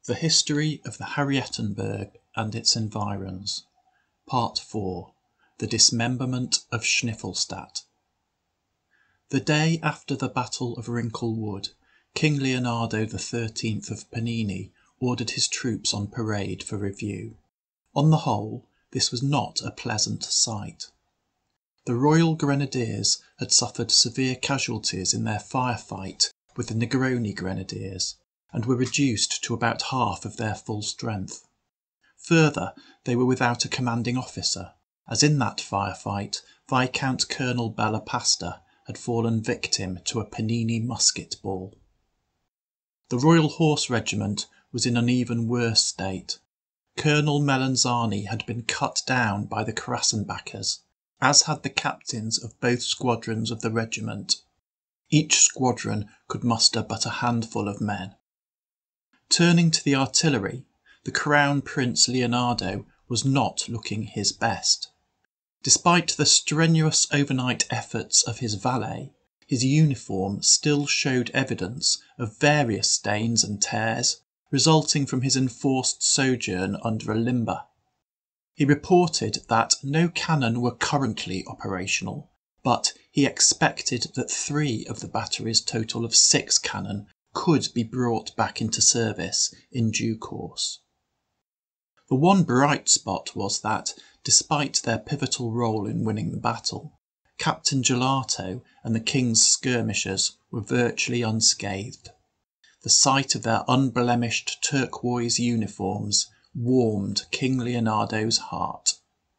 The History of the Harrietenberg and its Environs. Part 4. The Dismemberment of Schniffellstadt. The day after the Battle of Wrinkle Wood, King Leonardo XIII of Panini ordered his troops on parade for review. On the whole, this was not a pleasant sight. The Royal Grenadiers had suffered severe casualties in their firefight with the Negroni Grenadiers, and were reduced to about half of their full strength. Further, they were without a commanding officer, as in that firefight Viscount Colonel Bella Pasta had fallen victim to a Panini musket ball. The Royal Horse Regiment was in an even worse state. Colonel Melanzani had been cut down by the Krassenbachers, as had the captains of both squadrons of the regiment. Each squadron could muster but a handful of men. Turning to the artillery, the Crown Prince Leonardo was not looking his best. Despite the strenuous overnight efforts of his valet, his uniform still showed evidence of various stains and tears, resulting from his enforced sojourn under a limber. He reported that no cannon were currently operational, but he expected that 3 of the battery's total of 6 cannon could be brought back into service in due course. The one bright spot was that, despite their pivotal role in winning the battle, Captain Gelato and the King's skirmishers were virtually unscathed. The sight of their unblemished turquoise uniforms warmed King Leonardo's heart.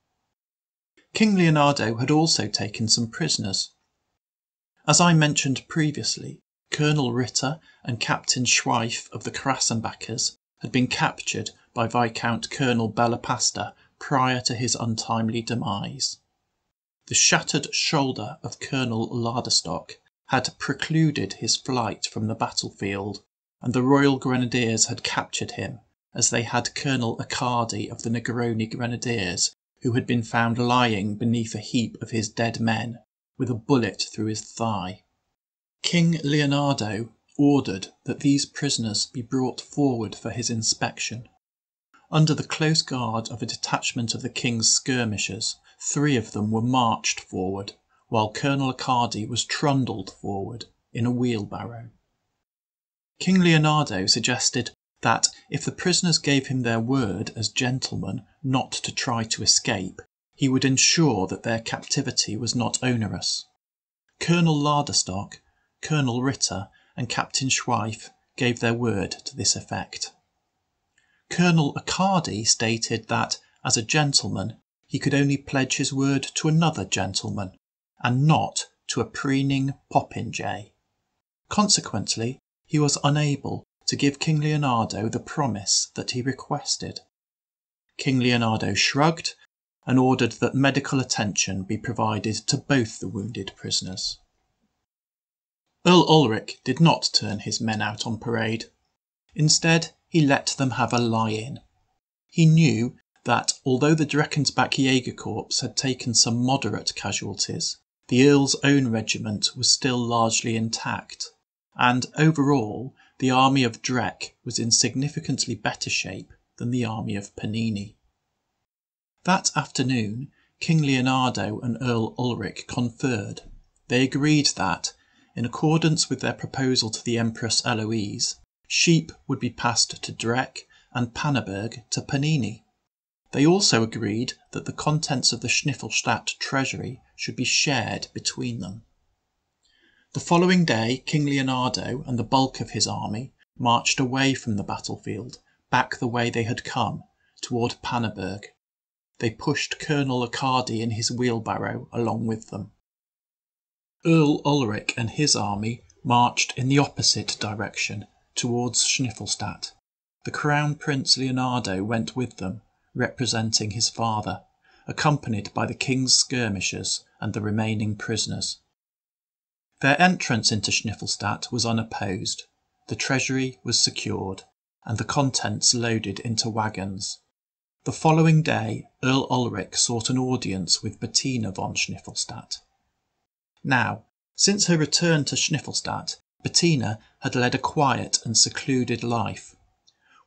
King Leonardo had also taken some prisoners. As I mentioned previously, Colonel Ritter and Captain Schweif of the Krassenbachers had been captured by Viscount Colonel Bella Pasta prior to his untimely demise. The shattered shoulder of Colonel Laderstock had precluded his flight from the battlefield, and the Royal Grenadiers had captured him, as they had Colonel Accardi of the Negroni Grenadiers, who had been found lying beneath a heap of his dead men, with a bullet through his thigh. King Leonardo ordered that these prisoners be brought forward for his inspection. Under the close guard of a detachment of the King's skirmishers, 3 of them were marched forward, while Colonel Accardi was trundled forward in a wheelbarrow. King Leonardo suggested that if the prisoners gave him their word as gentlemen not to try to escape, he would ensure that their captivity was not onerous. Colonel Laderstock, Colonel Ritter and Captain Schweif gave their word to this effect. Colonel Accardi stated that, as a gentleman, he could only pledge his word to another gentleman, and not to a preening popinjay. Consequently, he was unable to give King Leonardo the promise that he requested. King Leonardo shrugged and ordered that medical attention be provided to both the wounded prisoners. Earl Ulrich did not turn his men out on parade. Instead, he let them have a lie-in. He knew that, although the Dreckensbach Jägerkorps had taken some moderate casualties, the Earl's own regiment was still largely intact, and overall the army of Dreck was in significantly better shape than the army of Panini. That afternoon, King Leonardo and Earl Ulrich conferred. They agreed that, in accordance with their proposal to the Empress Eloise, sheep would be passed to Dreck and Panneberg to Panini. They also agreed that the contents of the Schniffellstadt treasury should be shared between them. The following day, King Leonardo and the bulk of his army marched away from the battlefield, back the way they had come, toward Panneberg. They pushed Colonel Accardi in his wheelbarrow along with them. Earl Ulrich and his army marched in the opposite direction, towards Schniffellstadt. The Crown Prince Leonardo went with them, representing his father, accompanied by the King's skirmishers and the remaining prisoners. Their entrance into Schniffellstadt was unopposed. The treasury was secured, and the contents loaded into wagons. The following day, Earl Ulrich sought an audience with Bettina von Schniffellstadt. Now, since her return to Schniffellstadt, Bettina had led a quiet and secluded life.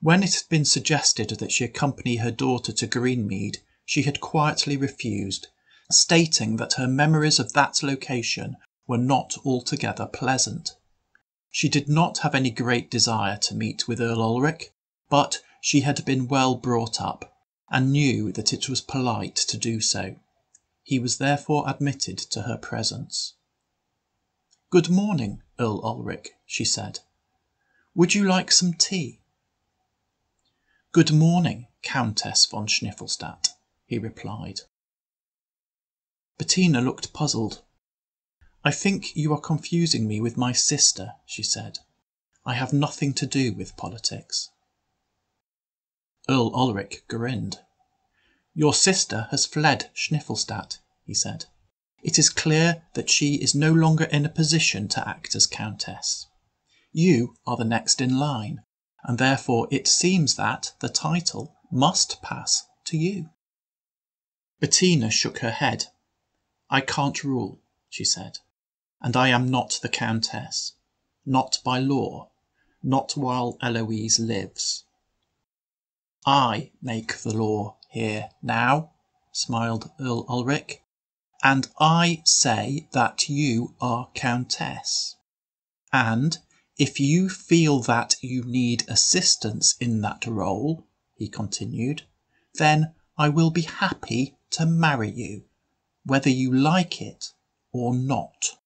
When it had been suggested that she accompany her daughter to Greenmead, she had quietly refused, stating that her memories of that location were not altogether pleasant. She did not have any great desire to meet with Earl Ulrich, but she had been well brought up, and knew that it was polite to do so. He was therefore admitted to her presence. "Good morning, Earl Ulrich," she said. "Would you like some tea?" "Good morning, Countess von Schniffellstadt," he replied. Bettina looked puzzled. "I think you are confusing me with my sister," she said. "I have nothing to do with politics." Earl Ulrich grinned. "Your sister has fled Schniffellstadt," he said. "It is clear that she is no longer in a position to act as countess. You are the next in line, and therefore it seems that the title must pass to you." Bettina shook her head. "I can't rule," she said, "and I am not the countess. Not by law. Not while Eloise lives." "I make the law here now," smiled Earl Ulrich, "and I say that you are countess. And if you feel that you need assistance in that role," he continued, "then I will be happy to marry you, whether you like it or not."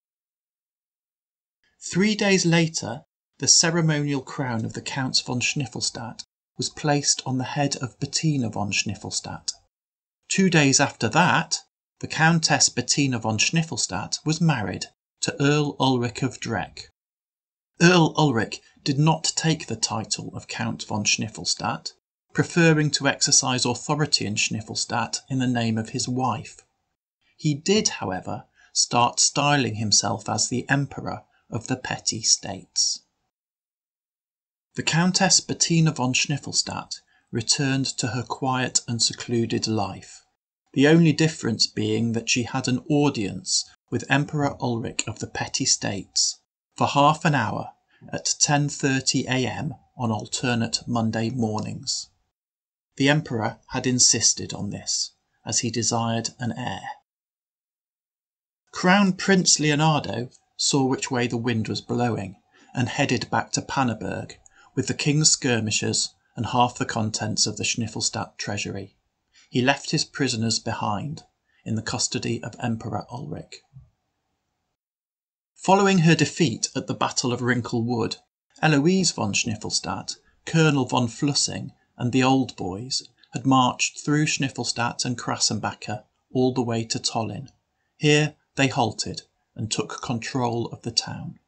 3 days later, the ceremonial crown of the Counts von Schniffellstadt was placed on the head of Bettina von Schniffellstadt. 2 days after that, the Countess Bettina von Schniffellstadt was married to Earl Ulrich of Dreck. Earl Ulrich did not take the title of Count von Schniffellstadt, preferring to exercise authority in Schniffellstadt in the name of his wife. He did, however, start styling himself as the Emperor of the petty states. The Countess Bettina von Schniffellstadt returned to her quiet and secluded life, the only difference being that she had an audience with Emperor Ulrich of the petty states for half an hour at 10:30 a.m. on alternate Monday mornings. The Emperor had insisted on this, as he desired an heir. Crown Prince Leonardo saw which way the wind was blowing, and headed back to Panneberg with the king's skirmishers and half the contents of the Schniffellstadt treasury. He left his prisoners behind, in the custody of Emperor Ulrich. Following her defeat at the Battle of Wrinkle Wood, Eloise von Schniffellstadt, Colonel von Flussing, and the old boys had marched through Schniffellstadt and Krassenbacher all the way to Tolin. Here they halted and took control of the town.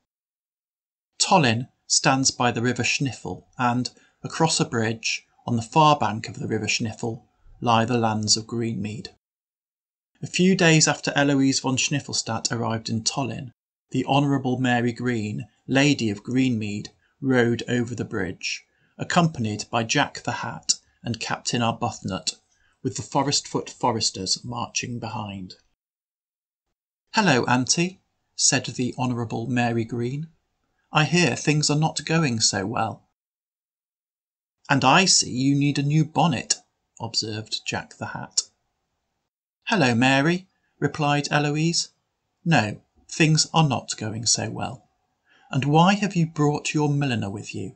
Tolin stands by the river Schniffel, and, across a bridge, on the far bank of the river Schniffel, lie the lands of Greenmead. A few days after Eloise von Schniffellstadt arrived in Tolin, the Honourable Mary Green, Lady of Greenmead, rode over the bridge, accompanied by Jack the Hat and Captain Arbuthnot, with the Forestfoot foresters marching behind. "Hello, Auntie," said the Honourable Mary Green. "I hear things are not going so well." "And I see you need a new bonnet," observed Jack the Hat. "Hello, Mary," replied Eloise. "No, things are not going so well. And why have you brought your milliner with you?"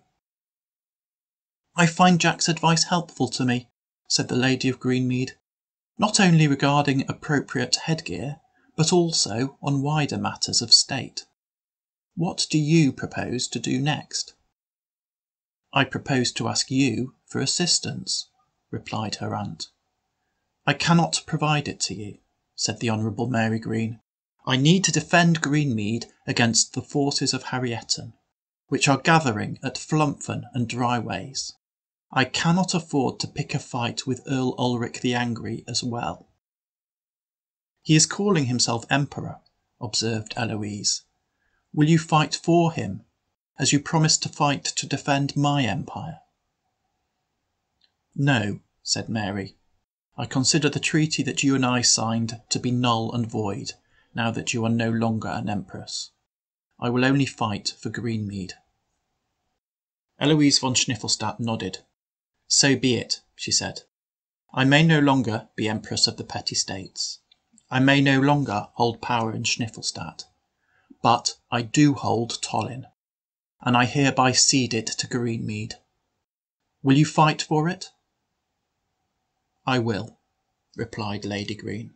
"I find Jack's advice helpful to me," said the Lady of Greenmead, "not only regarding appropriate headgear, but also on wider matters of state. What do you propose to do next?" "I propose to ask you for assistance," replied her aunt. "I cannot provide it to you," said the Honourable Mary Green. "I need to defend Greenmead against the forces of Harrietten, which are gathering at Flumpfen and Dryways. I cannot afford to pick a fight with Earl Ulrich the Angry as well." "He is calling himself Emperor," observed Eloise. "Will you fight for him, as you promised to fight to defend my empire?" "No," said Mary. "I consider the treaty that you and I signed to be null and void, now that you are no longer an empress. I will only fight for Greenmead." Eloise von Schniffellstadt nodded. So be it, she said. I may no longer be Empress of the Petty States. I may no longer hold power in Schniffellstadt. But I do hold Tallinn, and I hereby cede it to Greenmead. Will you fight for it? I will, replied Lady Green.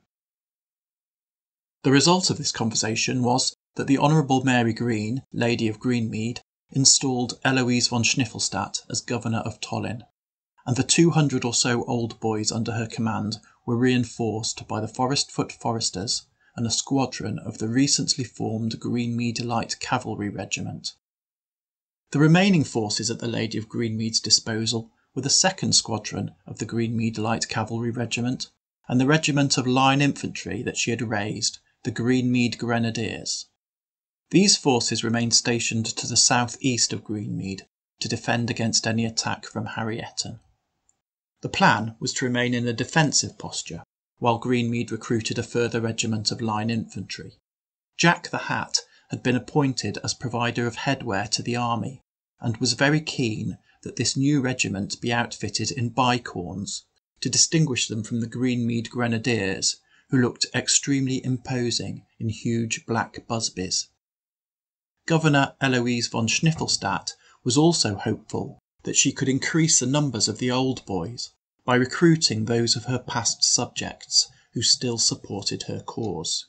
The result of this conversation was that the Honourable Mary Green, Lady of Greenmead, installed Eloise von Schniffellstadt as Governor of Tallinn, and the 200 or so old boys under her command were reinforced by the Forestfoot Foresters and a squadron of the recently formed Greenmead Light Cavalry Regiment. The remaining forces at the Lady of Greenmead's disposal were the 2nd Squadron of the Greenmead Light Cavalry Regiment and the regiment of line infantry that she had raised, the Greenmead Grenadiers. These forces remained stationed to the south-east of Greenmead to defend against any attack from Harrietten. The plan was to remain in a defensive posture, while Greenmead recruited a further regiment of line infantry. Jack the Hat had been appointed as provider of headwear to the army, and was very keen that this new regiment be outfitted in bicorns, to distinguish them from the Greenmead Grenadiers, who looked extremely imposing in huge black busbies. Governor Eloise von Schniffellstadt was also hopeful that she could increase the numbers of the old boys by recruiting those of her past subjects who still supported her cause.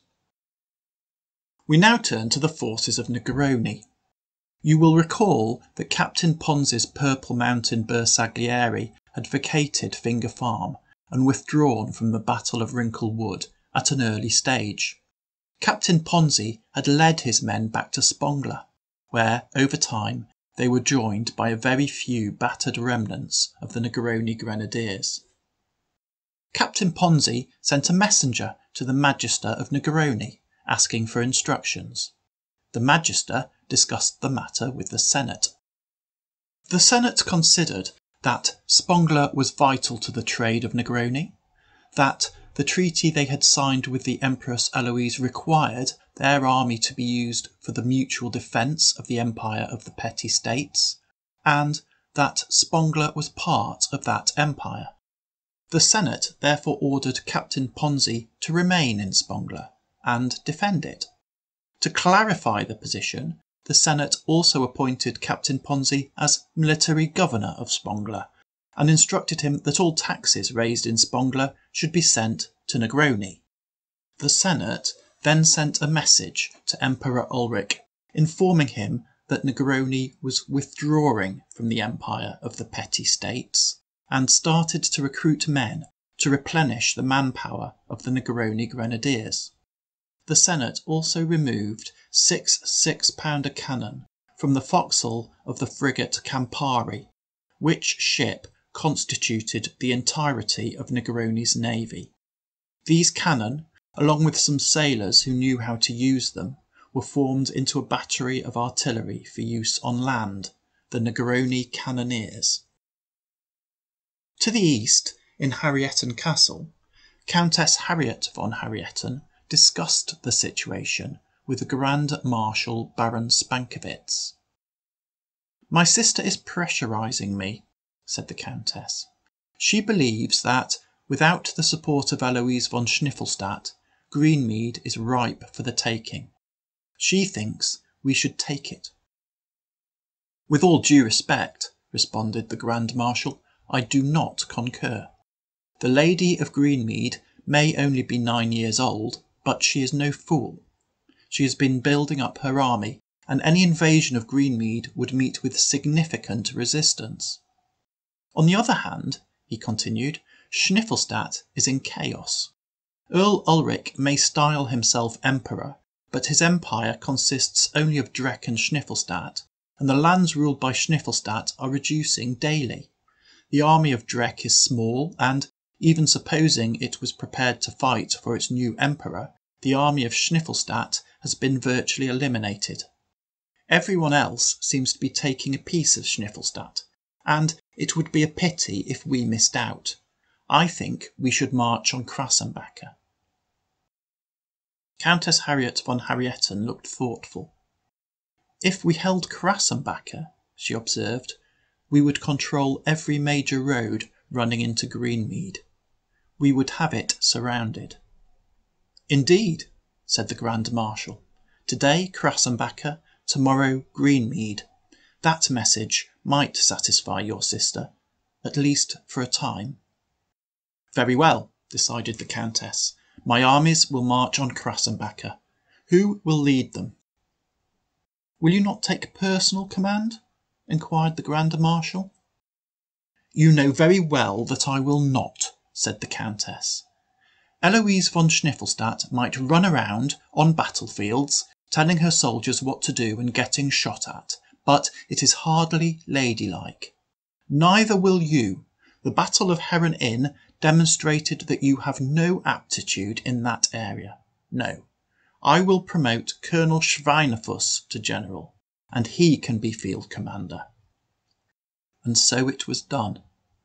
We now turn to the forces of Negroni. You will recall that Captain Ponzi's Purple Mountain Bersaglieri had vacated Finger Farm and withdrawn from the Battle of Wrinkle Wood at an early stage. Captain Ponzi had led his men back to Spongler, where, over time, they were joined by a very few battered remnants of the Negroni Grenadiers. Captain Ponzi sent a messenger to the Magister of Negroni, asking for instructions. The Magister discussed the matter with the Senate. The Senate considered that Spongler was vital to the trade of Negroni, that the treaty they had signed with the Empress Eloise required their army to be used for the mutual defence of the Empire of the Petty States, and that Spongler was part of that empire. The Senate therefore ordered Captain Ponzi to remain in Spongler and defend it. To clarify the position, the Senate also appointed Captain Ponzi as military governor of Spongler, and instructed him that all taxes raised in Spongler should be sent to Negroni. The Senate then sent a message to Emperor Ulrich, informing him that Negroni was withdrawing from the Empire of the Petty States, and started to recruit men to replenish the manpower of the Negroni Grenadiers. The Senate also removed 6 6-pounder cannon from the forecastle of the frigate Campari, which ship constituted the entirety of Negroni's navy. These cannon, along with some sailors who knew how to use them, were formed into a battery of artillery for use on land, the Negroni Cannoneers. To the east, in Harrietten Castle, Countess Harriet von Harrietten discussed the situation with the Grand Marshal Baron Spankowitz. "My sister is pressurising me," said the Countess. "She believes that, without the support of Eloise von Schniffellstadt, Greenmead is ripe for the taking. She thinks we should take it." "With all due respect," responded the Grand Marshal, "I do not concur. The Lady of Greenmead may only be 9 years old, but she is no fool. She has been building up her army, and any invasion of Greenmead would meet with significant resistance. On the other hand," he continued, "Schniffellstadt is in chaos. Earl Ulrich may style himself emperor, but his empire consists only of Dreck and Schniffellstadt, and the lands ruled by Schniffellstadt are reducing daily. The army of Dreck is small, and, even supposing it was prepared to fight for its new emperor, the army of Schniffellstadt has been virtually eliminated. Everyone else seems to be taking a piece of Schniffellstadt, and it would be a pity if we missed out. I think we should march on Krassenbacher." Countess Harriet von Harrietten looked thoughtful. "If we held Krassenbacher," she observed, we would control every major road running into Greenmead. We would have it surrounded." "Indeed," said the Grand Marshal. "Today Krassenbacher, tomorrow Greenmead. That message might satisfy your sister, at least for a time." "Very well," decided the Countess. "My armies will march on Krassenbacher. Who will lead them?" "Will you not take personal command?" inquired the Grand Marshal. "You know very well that I will not," said the Countess. "Eloise von Schniffellstadt might run around on battlefields, telling her soldiers what to do and getting shot at, but it is hardly ladylike. Neither will you. The Battle of Heron Inn demonstrated that you have no aptitude in that area. No, I will promote Colonel Schweinefuss to general, and he can be field commander." And so it was done.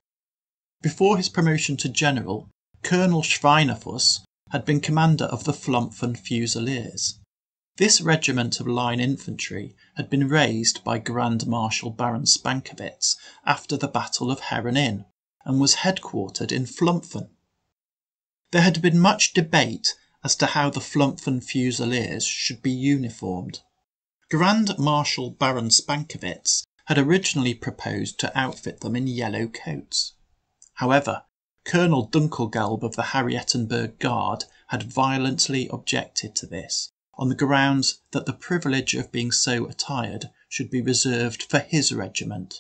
Before his promotion to general, Colonel Schweinefuss had been commander of the Flumpfen Fusiliers. This regiment of line infantry had been raised by Grand Marshal Baron Spankowitz after the Battle of Heron Inn, and was headquartered in Flumpfen. There had been much debate as to how the Flumpfen Fusiliers should be uniformed. Grand Marshal Baron Spankowitz had originally proposed to outfit them in yellow coats. However, Colonel Dunkelgelb of the Harrietenberg Guard had violently objected to this, on the grounds that the privilege of being so attired should be reserved for his regiment.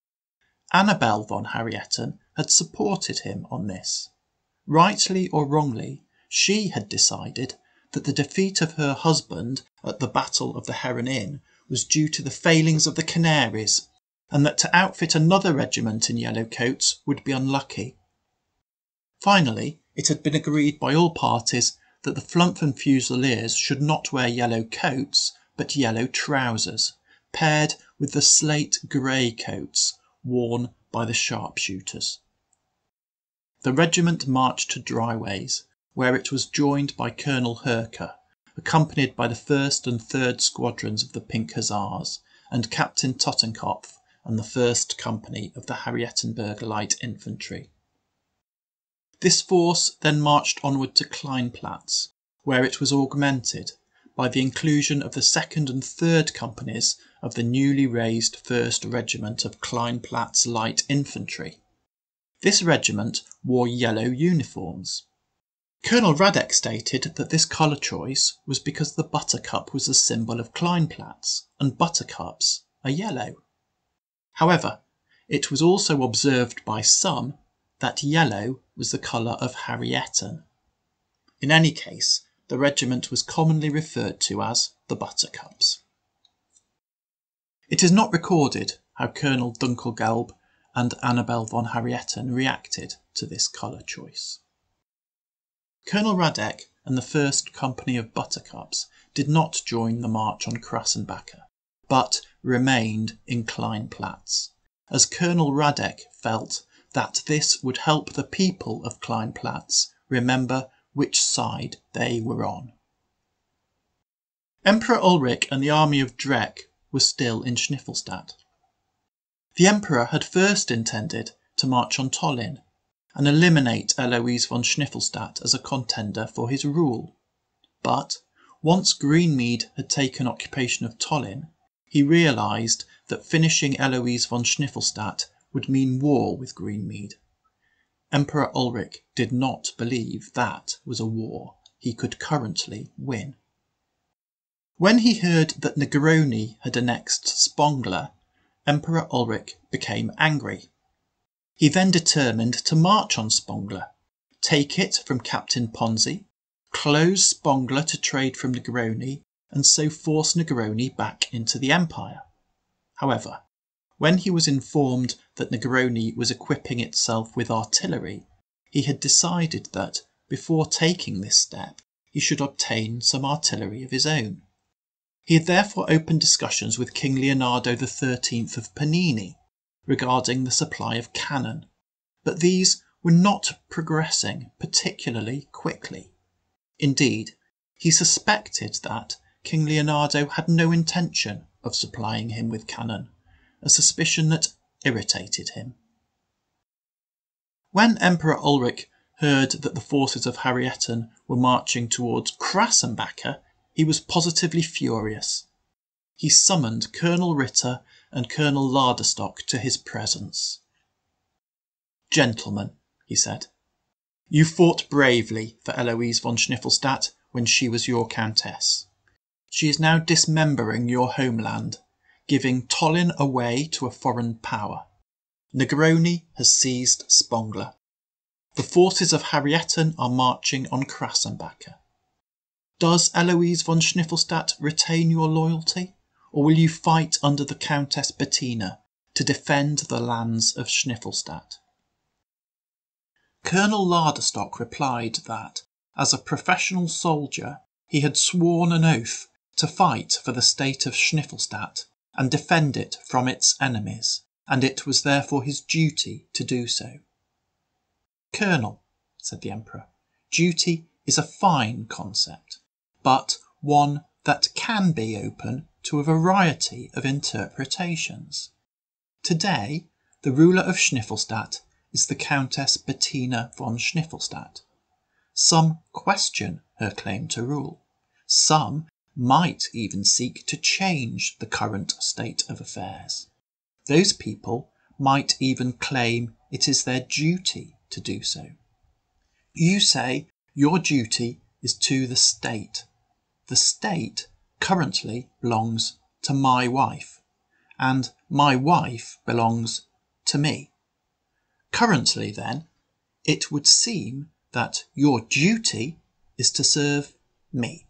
Annabel von Harrietten had supported him on this. Rightly or wrongly, she had decided that the defeat of her husband at the Battle of the Heron Inn was due to the failings of the Canaries, and that to outfit another regiment in yellow coats would be unlucky. Finally, it had been agreed by all parties that the Flumpfen Fusiliers should not wear yellow coats, but yellow trousers, paired with the slate grey coats worn by the sharpshooters. The regiment marched to Dryways, where it was joined by Colonel Herker, accompanied by the 1st and 3rd Squadrons of the Pink Hussars, and Captain Tottenkopf and the 1st Company of the Harrietenberg Light Infantry. This force then marched onward to Kleinplatz, where it was augmented by the inclusion of the 2nd and 3rd Companies of the newly raised 1st Regiment of Kleinplatz Light Infantry. This regiment wore yellow uniforms. Colonel Radek stated that this colour choice was because the buttercup was the symbol of Kleinplatz, and buttercups are yellow. However, it was also observed by some that yellow was the colour of Harrietten. In any case, the regiment was commonly referred to as the Buttercups. It is not recorded how Colonel Dunkelgelb and Annabel von Harrietten reacted to this colour choice. Colonel Radek and the 1st Company of Buttercups did not join the march on Krassenbacher, but remained in Kleinplatz, as Colonel Radek felt that this would help the people of Kleinplatz remember which side they were on. Emperor Ulrich and the army of Dreck were still in Schniffellstadt. The Emperor had first intended to march on Tolin and eliminate Eloise von Schniffellstadt as a contender for his rule. But once Greenmead had taken occupation of Tolin, he realised that finishing Eloise von Schniffellstadt would mean war with Greenmead. Emperor Ulrich did not believe that was a war he could currently win. When he heard that Negroni had annexed Spongler, Emperor Ulrich became angry. He then determined to march on Spongler, take it from Captain Ponzi, close Spongler to trade from Negroni, and so force Negroni back into the Empire. However, when he was informed that Negroni was equipping itself with artillery, he had decided that, before taking this step, he should obtain some artillery of his own. He had therefore opened discussions with King Leonardo XIII of Panini regarding the supply of cannon, but these were not progressing particularly quickly. Indeed, he suspected that King Leonardo had no intention of supplying him with cannon, a suspicion that irritated him. When Emperor Ulrich heard that the forces of Harrietten were marching towards Krassenbacher, he was positively furious. He summoned Colonel Ritter and Colonel Laderstock to his presence. "Gentlemen," he said, "you fought bravely for Eloise von Schniffellstadt when she was your countess. She is now dismembering your homeland, giving Tolin away to a foreign power. Negroni has seized Spongler. The forces of Harrietten are marching on Krassenbacher. Does Eloise von Schniffellstadt retain your loyalty, or will you fight under the Countess Bettina to defend the lands of Schniffellstadt?" Colonel Laderstock replied that, as a professional soldier, he had sworn an oath to fight for the state of Schniffellstadt and defend it from its enemies, and it was therefore his duty to do so. "Colonel," said the Emperor, "duty is a fine concept, but one that can be open to a variety of interpretations. Today, the ruler of Schniffellstadt is the Countess Bettina von Schniffellstadt. Some question her claim to rule. Some might even seek to change the current state of affairs. Those people might even claim it is their duty to do so. You say your duty is to the state. The state currently belongs to my wife, and my wife belongs to me. Currently, then, it would seem that your duty is to serve me.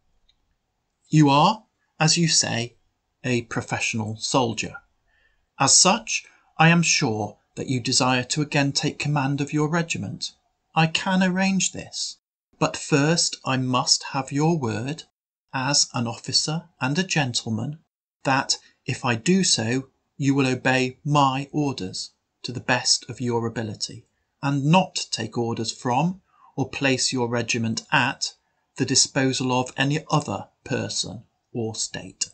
You are, as you say, a professional soldier. As such, I am sure that you desire to again take command of your regiment. I can arrange this, but first I must have your word, as an officer and a gentleman, that if I do so, you will obey my orders to the best of your ability, and not take orders from or place your regiment at the disposal of any other person or state."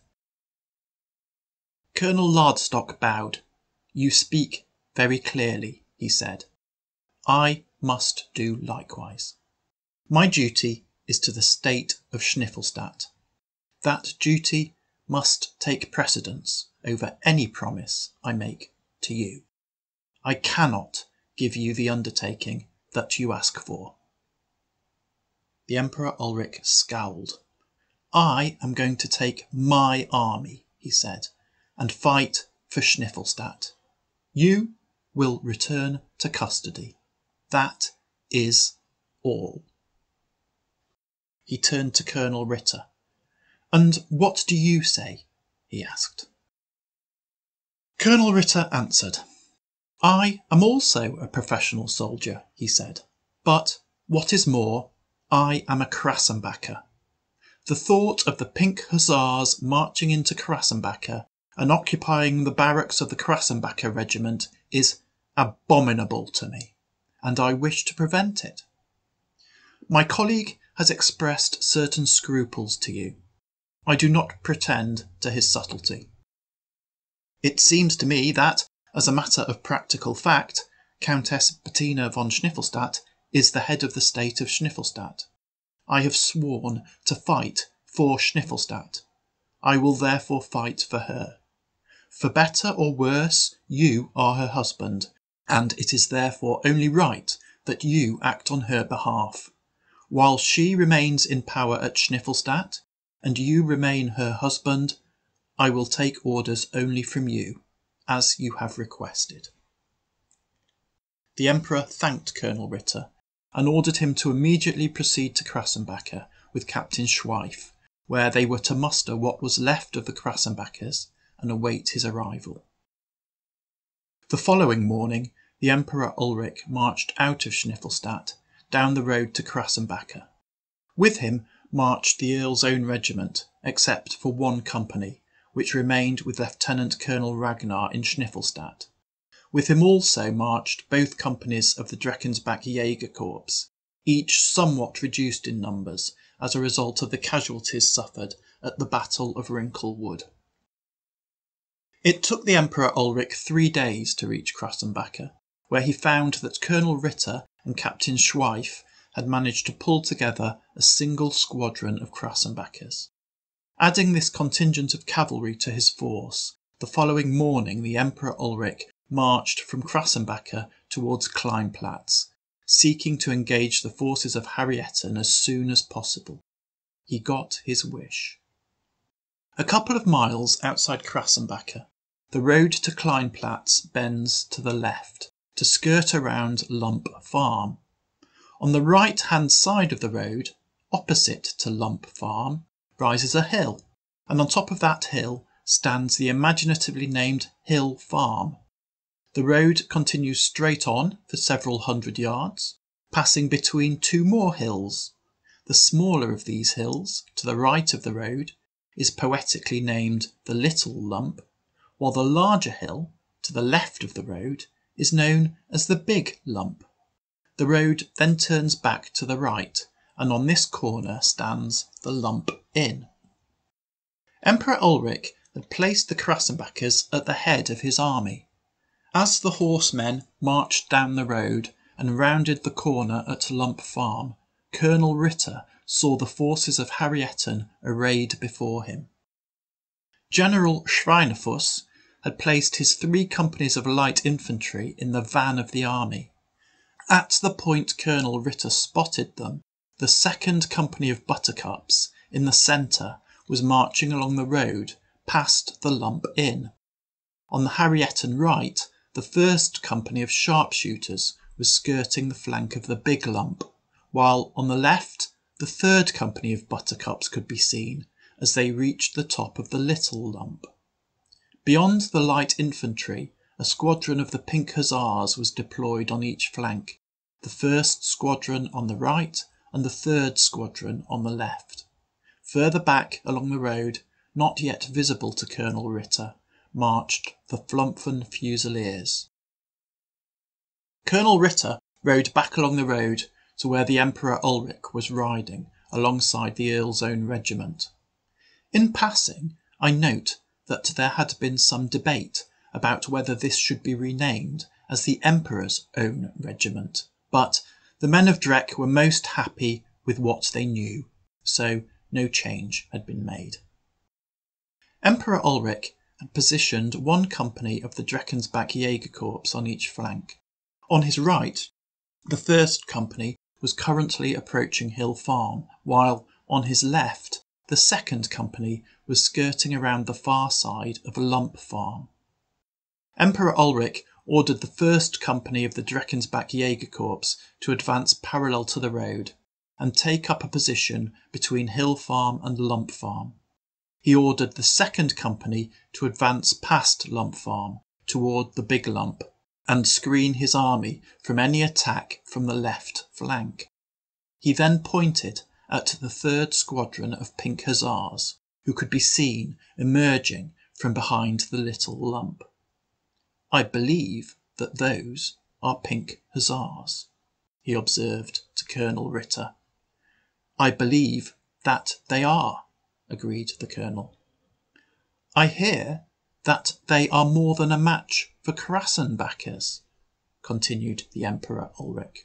Colonel Laderstock bowed. "You speak very clearly," he said. "I must do likewise. My duty is to the state of Schniffellstadt. That duty must take precedence over any promise I make to you. I cannot give you the undertaking that you ask for." The Emperor Ulrich scowled. "I am going to take my army," he said, "and fight for Schniffellstadt. You will return to custody. That is all." He turned to Colonel Ritter. "And what do you say?" he asked. Colonel Ritter answered. "I am also a professional soldier," he said, "but, what is more, I am a Krassenbacher. The thought of the Pink Hussars marching into Krassenbacher and occupying the barracks of the Krassenbacher regiment is abominable to me, and I wish to prevent it. My colleague has expressed certain scruples to you. I do not pretend to his subtlety. It seems to me that, as a matter of practical fact, Countess Bettina von Schniffellstadt is the head of the state of Schniffellstadt. I have sworn to fight for Schniffellstadt. I will therefore fight for her. For better or worse, you are her husband, and it is therefore only right that you act on her behalf. While she remains in power at Schniffellstadt, and you remain her husband, I will take orders only from you, as you have requested." The Emperor thanked Colonel Ritter and ordered him to immediately proceed to Krassenbacher with Captain Schweif, where they were to muster what was left of the Krassenbachers and await his arrival. The following morning, the Emperor Ulrich marched out of Schniffellstadt down the road to Krassenbacher. With him marched the Earl's own regiment, except for one company, which remained with Lieutenant Colonel Ragnar in Schniffellstadt. With him also marched both companies of the Dreckenbach Jäger Corps, each somewhat reduced in numbers as a result of the casualties suffered at the Battle of Wrinkle Wood. It took the Emperor Ulrich 3 days to reach Krassenbacher, where he found that Colonel Ritter and Captain Schweif had managed to pull together a single squadron of Krassenbachers. Adding this contingent of cavalry to his force, the following morning the Emperor Ulrich marched from Krassenbacher towards Kleinplatz, seeking to engage the forces of Harrietten as soon as possible. He got his wish. A couple of miles outside Krassenbacher, the road to Kleinplatz bends to the left to skirt around Lump Farm. On the right-hand side of the road, opposite to Lump Farm, rises a hill, and on top of that hill stands the imaginatively named Hill Farm. The road continues straight on for several hundred yards, passing between 2 more hills. The smaller of these hills, to the right of the road, is poetically named the Little Lump, while the larger hill, to the left of the road, is known as the Big Lump. The road then turns back to the right, and on this corner stands the Lump Inn. Emperor Ulrich had placed the Krassenbachers at the head of his army. As the horsemen marched down the road and rounded the corner at Lump Farm, Colonel Ritter saw the forces of Harrietten arrayed before him. General Schweinefuss had placed his 3 companies of light infantry in the van of the army. At the point Colonel Ritter spotted them, the 2nd Company of Buttercups, in the centre, was marching along the road past the Lump Inn. On the Harrietten right, the 1st Company of Sharpshooters was skirting the flank of the Big Lump, while on the left, the 3rd Company of Buttercups could be seen as they reached the top of the Little Lump. Beyond the light infantry, a squadron of the Pink Hussars was deployed on each flank, the 1st Squadron on the right and the 3rd Squadron on the left. Further back along the road, not yet visible to Colonel Ritter, marched the Flumpfen Fusiliers. Colonel Ritter rode back along the road to where the Emperor Ulrich was riding alongside the Earl's own regiment. In passing, I note that there had been some debate about whether this should be renamed as the Emperor's own regiment, but the men of Dreck were most happy with what they knew, so no change had been made. Emperor Ulrich had positioned 1 company of the Dreckensbach Jägerkorps on each flank. On his right, the 1st Company was currently approaching Hill Farm, while on his left, the 2nd Company was skirting around the far side of Lump Farm. Emperor Ulrich ordered the 1st Company of the Dreckensbach Jägerkorps to advance parallel to the road and take up a position between Hill Farm and Lump Farm. He ordered the 2nd Company to advance past Lump Farm toward the Big Lump and screen his army from any attack from the left flank. He then pointed at the 3rd Squadron of Pink Hussars, who could be seen emerging from behind the Little Lump. "I believe that those are Pink Hussars," he observed to Colonel Ritter. "I believe that they are," agreed the colonel. "I hear that they are more than a match for Krassenbachers," continued the Emperor Ulrich.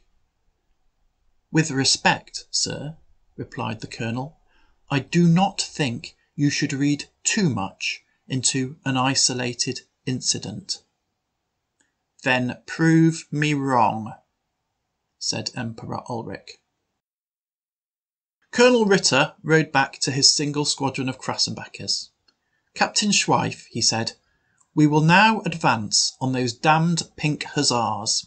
"With respect, sir," replied the colonel, "I do not think you should read too much into an isolated incident." "Then prove me wrong," said Emperor Ulrich. Colonel Ritter rode back to his single squadron of Krassenbachers. "Captain Schweif," he said, "we will now advance on those damned Pink Hussars."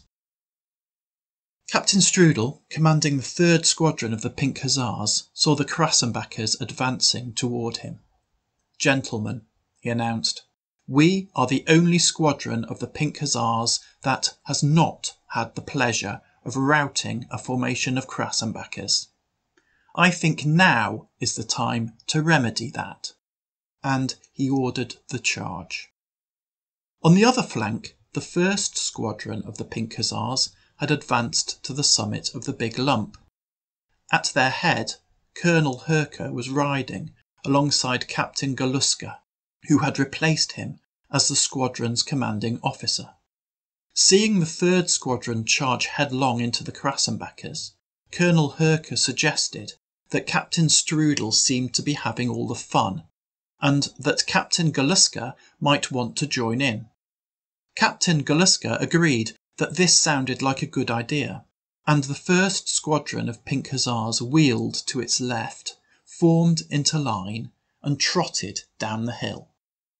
Captain Strudel, commanding the 3rd Squadron of the Pink Hussars, saw the Krassenbachers advancing toward him. "Gentlemen," he announced, "we are the only squadron of the Pink Hussars that has not had the pleasure of routing a formation of Krassenbachers. I think now is the time to remedy that." And he ordered the charge. On the other flank, the 1st Squadron of the Pink Hussars had advanced to the summit of the Big Lump. At their head, Colonel Herker was riding alongside Captain Galuska, who had replaced him as the squadron's commanding officer. Seeing the 3rd Squadron charge headlong into the Krassenbackers, Colonel Herke suggested that Captain Strudel seemed to be having all the fun, and that Captain Galuska might want to join in. Captain Galuska agreed that this sounded like a good idea, and the 1st Squadron of Pink Hussars wheeled to its left, formed into line, and trotted down the hill.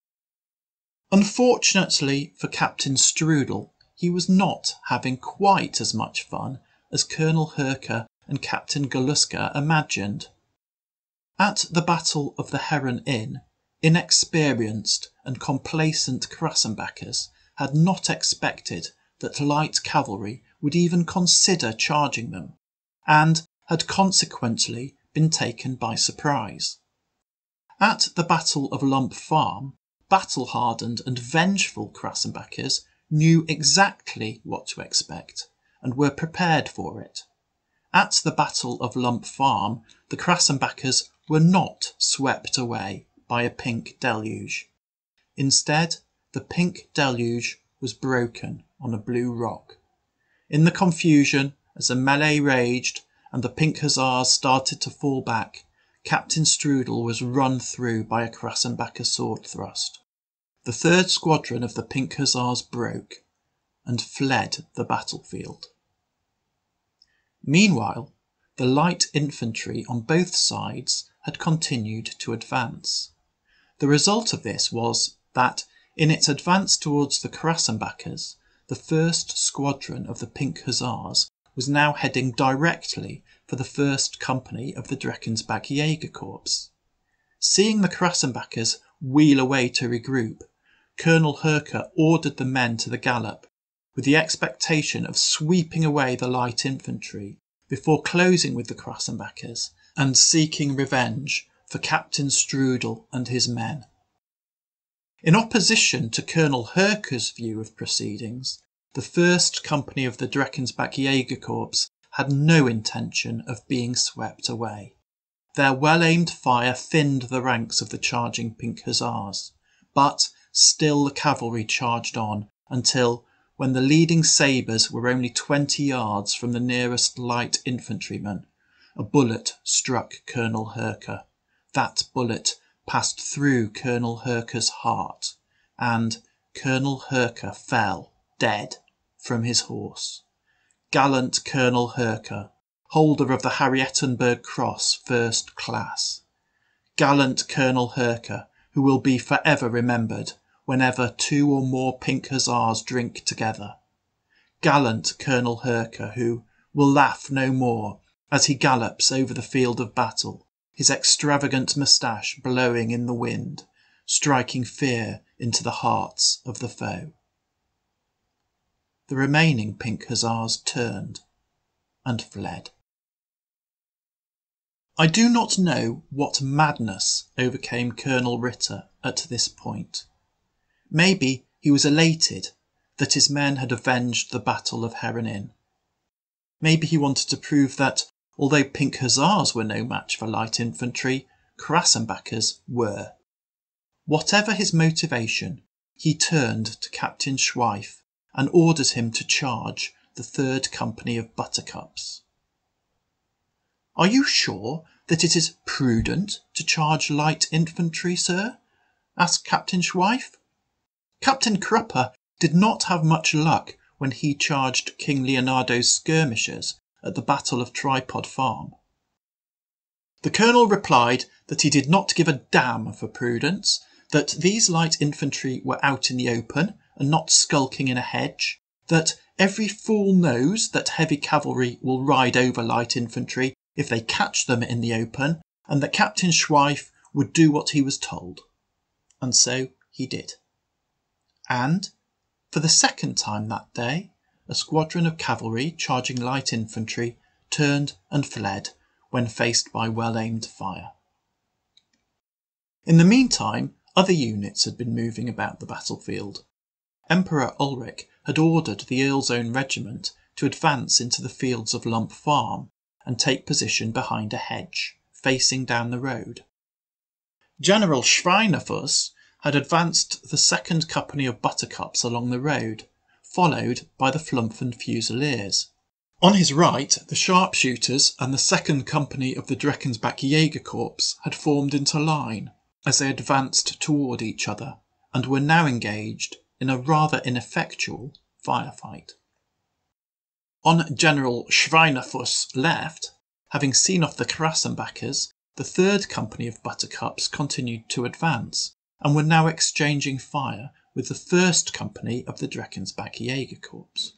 Unfortunately for Captain Strudel, he was not having quite as much fun as Colonel Herke and Captain Galuska imagined. At the Battle of the Heron Inn, inexperienced and complacent Krassenbackers had not expected that light cavalry would even consider charging them, and had consequently been taken by surprise. At the Battle of Lump Farm, battle-hardened and vengeful Krassenbackers knew exactly what to expect and were prepared for it. At the Battle of Lump Farm, the Krassenbackers were not swept away by a pink deluge. Instead, the pink deluge was broken on a blue rock. In the confusion, as the melee raged and the Pink Hussars started to fall back, Captain Strudel was run through by a Krassenbacker sword thrust. The 3rd Squadron of the Pink Hussars broke and fled the battlefield. Meanwhile, the light infantry on both sides had continued to advance. The result of this was that, in its advance towards the Krassenbackers, the 1st Squadron of the Pink Hussars was now heading directly for the 1st Company of the Dreckenspach Jägerkorps. Seeing the Krassenbackers wheel away to regroup, Colonel Herke ordered the men to the gallop, with the expectation of sweeping away the light infantry before closing with the Krassenbackers and seeking revenge for Captain Strudel and his men. In opposition to Colonel Herke's view of proceedings, the 1st Company of the Dreckenspach Jägerkorps had no intention of being swept away. Their well-aimed fire thinned the ranks of the charging Pink Hussars, but still the cavalry charged on until, when the leading sabres were only 20 yards from the nearest light infantryman, a bullet struck Colonel Herke. That bullet passed through Colonel Herke's heart, and Colonel Herke fell dead from his horse. Gallant Colonel Herke, holder of the Harrietenberg Cross, 1st Class. Gallant Colonel Herke, who will be forever remembered whenever 2 or more Pink Hussars drink together. Gallant Colonel Herke, who will laugh no more as he gallops over the field of battle, his extravagant moustache blowing in the wind, striking fear into the hearts of the foe. The remaining Pink Hussars turned and fled. I do not know what madness overcame Colonel Ritter at this point. Maybe he was elated that his men had avenged the Battle of Heron Inn. Maybe he wanted to prove that, although Pink Hussars were no match for light infantry, Krassenbackers were. Whatever his motivation, he turned to Captain Schweif and ordered him to charge the 3rd Company of Buttercups. "Are you sure that it is prudent to charge light infantry, sir?" asked Captain Schweif. Captain Krupper did not have much luck when he charged King Leonardo's skirmishers at the Battle of Tripod Farm. The colonel replied that he did not give a damn for prudence, that these light infantry were out in the open and not skulking in a hedge, that every fool knows that heavy cavalry will ride over light infantry if they catch them in the open, and that Captain Schweif would do what he was told. And so he did. And, for the 2nd time that day, a squadron of cavalry charging light infantry turned and fled when faced by well-aimed fire. In the meantime, other units had been moving about the battlefield. Emperor Ulrich had ordered the Earl's Own Regiment to advance into the fields of Lump Farm and take position behind a hedge, facing down the road. General Schweinefuss had advanced the second company of Buttercups along the road, followed by the Flumpfen Fusiliers. On his right, the sharpshooters and the second company of the Dreckenbach Jägerkorps had formed into line as they advanced toward each other, and were now engaged in a rather ineffectual firefight. On General Schweinefuss' left, having seen off the Krassenbachers, the third company of Buttercups continued to advance, and were now exchanging fire with the first company of the Dreckenbach Jägerkorps.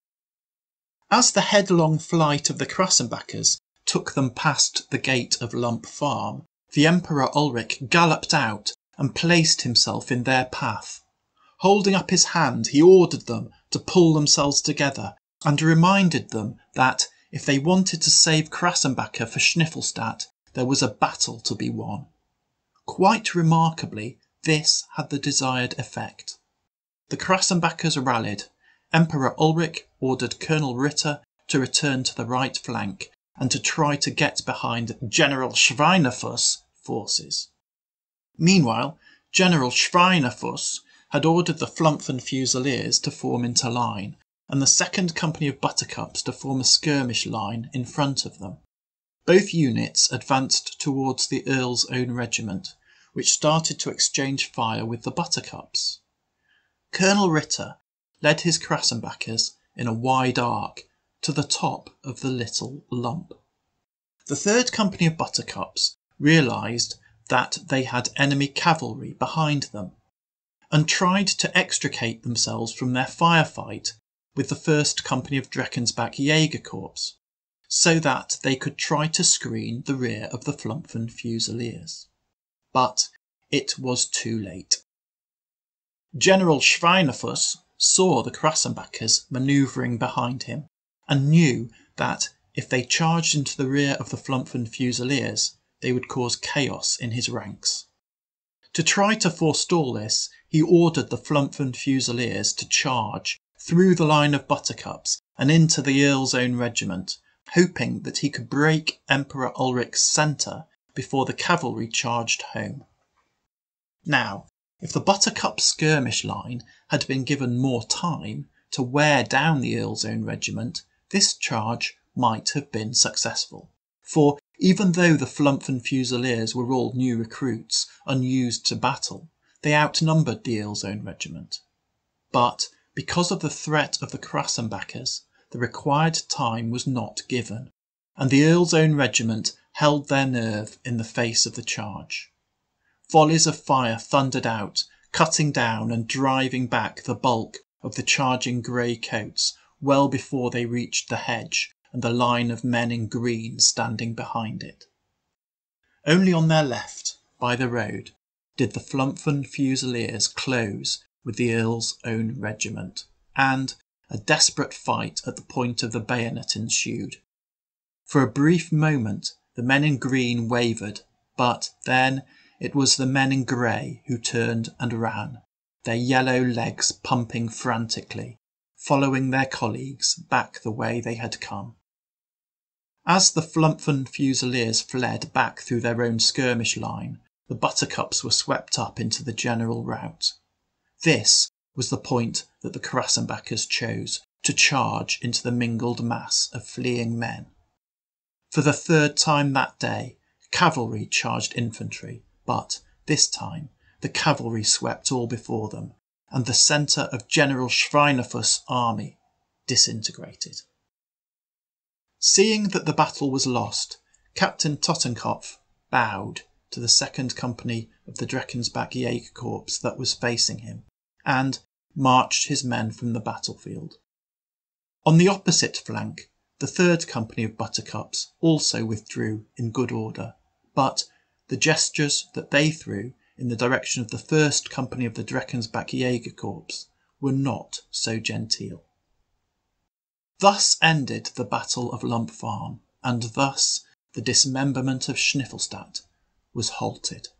As the headlong flight of the Krassenbachers took them past the gate of Lump Farm, the Emperor Ulrich galloped out and placed himself in their path. Holding up his hand, he ordered them to pull themselves together and reminded them that if they wanted to save Krassenbacher for Schniffellstadt, there was a battle to be won. Quite remarkably, this had the desired effect. The Krassenbachers rallied. Emperor Ulrich ordered Colonel Ritter to return to the right flank and to try to get behind General Schweinefuss' forces. Meanwhile, General Schweinefuss had ordered the Flumpfen Fusiliers to form into line, and the second company of Buttercups to form a skirmish line in front of them. Both units advanced towards the Earl's own regiment, which started to exchange fire with the Buttercups. Colonel Ritter led his Krassenbachers in a wide arc to the top of the little lump. The third company of Buttercups realised that they had enemy cavalry behind them, and tried to extricate themselves from their firefight with the first company of Dreckenbach Jägerkorps, so that they could try to screen the rear of the Flumpfen Fusiliers. But it was too late. General Schweinefuss saw the Krassenbachers manoeuvring behind him, and knew that if they charged into the rear of the Flumpfen Fusiliers, they would cause chaos in his ranks. To try to forestall this, he ordered the Flumpfen Fusiliers to charge through the line of Buttercups and into the Earl's own regiment, hoping that he could break Emperor Ulrich's centre before the cavalry charged home. Now, if the Buttercup skirmish line had been given more time to wear down the Earl's own regiment, this charge might have been successful. For even though the Flumpfen Fusiliers were all new recruits, unused to battle, they outnumbered the Earl's own regiment. But because of the threat of the Krassenbachers, the required time was not given, and the Earl's own regiment held their nerve in the face of the charge. Volleys of fire thundered out, cutting down and driving back the bulk of the charging grey coats well before they reached the hedge and the line of men in green standing behind it. Only on their left, by the road, did the Flumpfen Fusiliers close with the Earl's own regiment, and a desperate fight at the point of the bayonet ensued. For a brief moment the men in green wavered, but then it was the men in grey who turned and ran, their yellow legs pumping frantically, following their colleagues back the way they had come. As the Flumpfen Fusiliers fled back through their own skirmish line, the Buttercups were swept up into the general rout. This was the point that the Krassenbachers chose to charge into the mingled mass of fleeing men. For the third time that day, cavalry charged infantry, but this time the cavalry swept all before them, and the centre of General Schweinefuss' army disintegrated. Seeing that the battle was lost, Captain Tottenkopf bowed to the second company of the Dreckenbach Jägerkorps that was facing him, and marched his men from the battlefield. On the opposite flank, the third company of Buttercups also withdrew in good order, but the gestures that they threw in the direction of the first company of the Dreckenbach Jägerkorps were not so genteel. Thus ended the Battle of Lump Farm, and thus the dismemberment of Schniffellstadt was halted.